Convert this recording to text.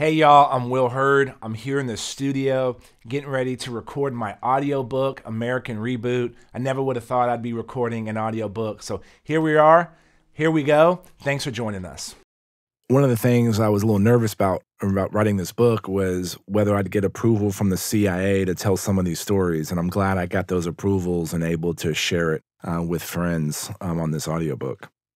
Hey y'all, I'm Will Hurd. I'm here in the studio getting ready to record my audiobook, American Reboot. I never would have thought I'd be recording an audiobook. So here we are. Here we go. Thanks for joining us. One of the things I was a little nervous about writing this book was whether I'd get approval from the CIA to tell some of these stories. And I'm glad I got those approvals and able to share it with friends on this audiobook.